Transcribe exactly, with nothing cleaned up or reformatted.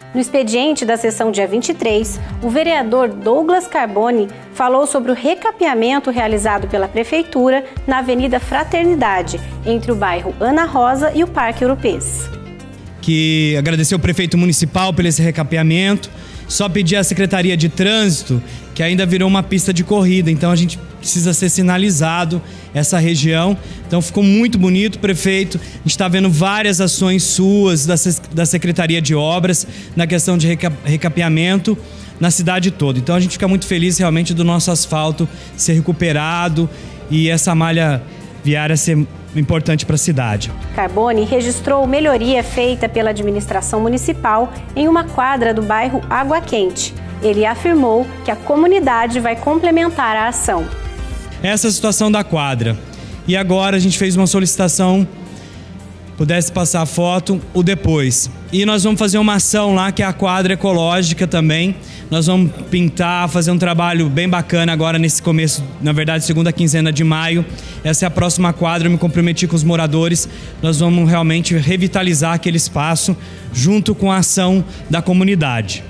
No expediente da sessão dia vinte e três, o vereador Douglas Carboni falou sobre o recapeamento realizado pela Prefeitura na Avenida Fraternidade, entre o bairro Ana Rosa e o Parque Urupês. Que agradecer ao prefeito municipal por esse recapeamento, só pedir à Secretaria de Trânsito, que ainda virou uma pista de corrida, então a gente precisa ser sinalizado essa região. Então ficou muito bonito, prefeito. A gente está vendo várias ações suas da, da Secretaria de Obras na questão de reca, recapeamento na cidade toda. Então a gente fica muito feliz realmente do nosso asfalto ser recuperado e essa malha viária ser importante para a cidade. Carboni registrou melhoria feita pela administração municipal em uma quadra do bairro Água Quente. Ele afirmou que a comunidade vai complementar a ação. Essa é a situação da quadra. E agora a gente fez uma solicitação, pudesse passar a foto, o depois. E nós vamos fazer uma ação lá, que é a quadra ecológica também. Nós vamos pintar, fazer um trabalho bem bacana agora nesse começo, na verdade, segunda quinzena de maio. Essa é a próxima quadra, eu me comprometi com os moradores. Nós vamos realmente revitalizar aquele espaço junto com a ação da comunidade.